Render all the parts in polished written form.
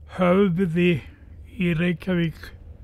Höfði í Reykjavík.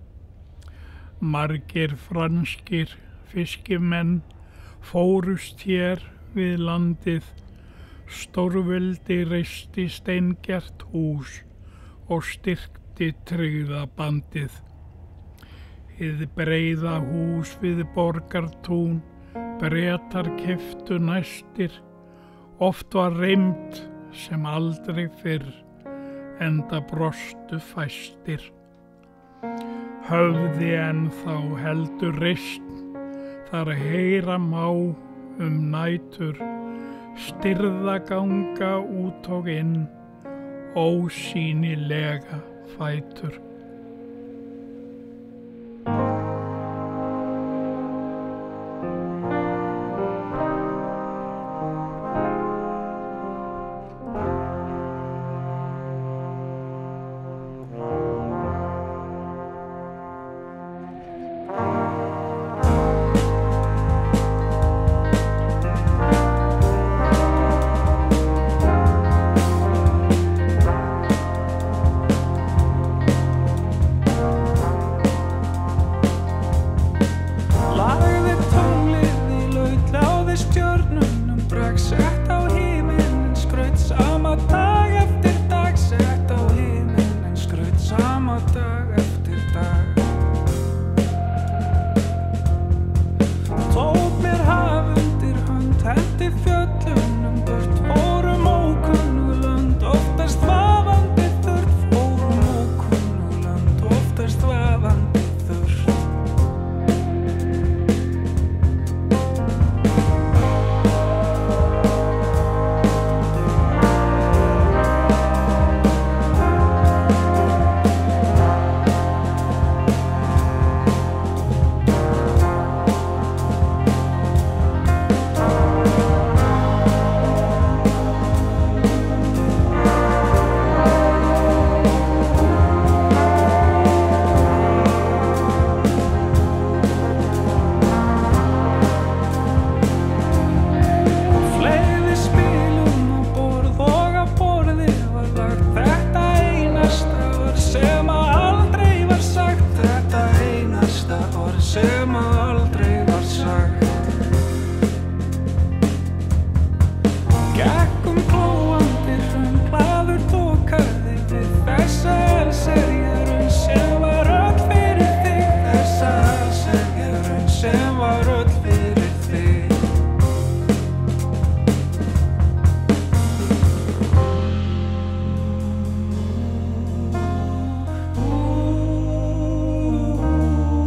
Margir franskir fiskimenn fórust hér við landið. Stórveldi reisti steingert hús og styrkti tryggða bandið. Hið breiða hús við Borgartún Bretar keyptu næstir. Oft var reimt sem aldrei fyrr, enda brostu fæstir. Höfði ennþá heldur reisn, þar heyra má nætur, stirða ganga út og inn, ósýnilega fætur.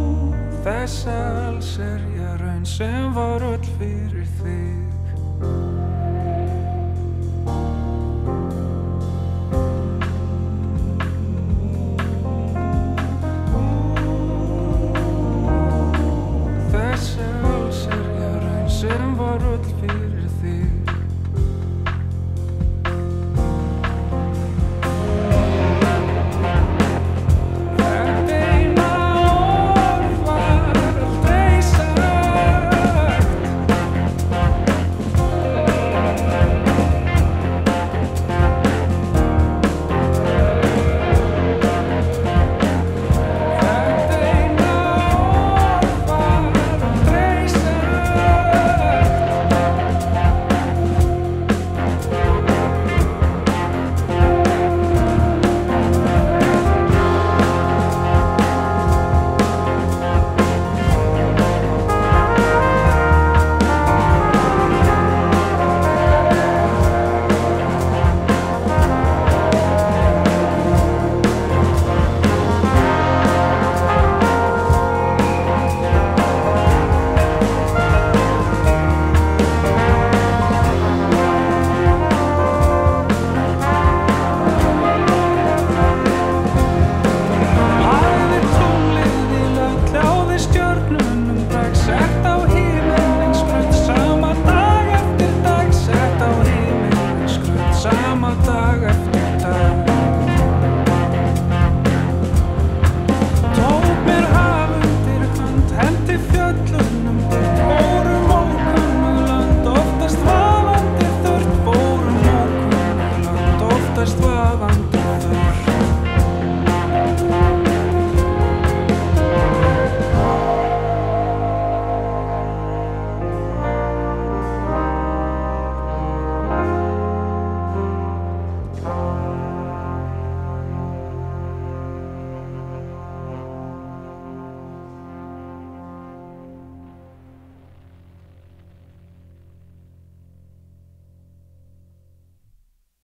Þessa allsherjarraun sem var öll fyrir þig.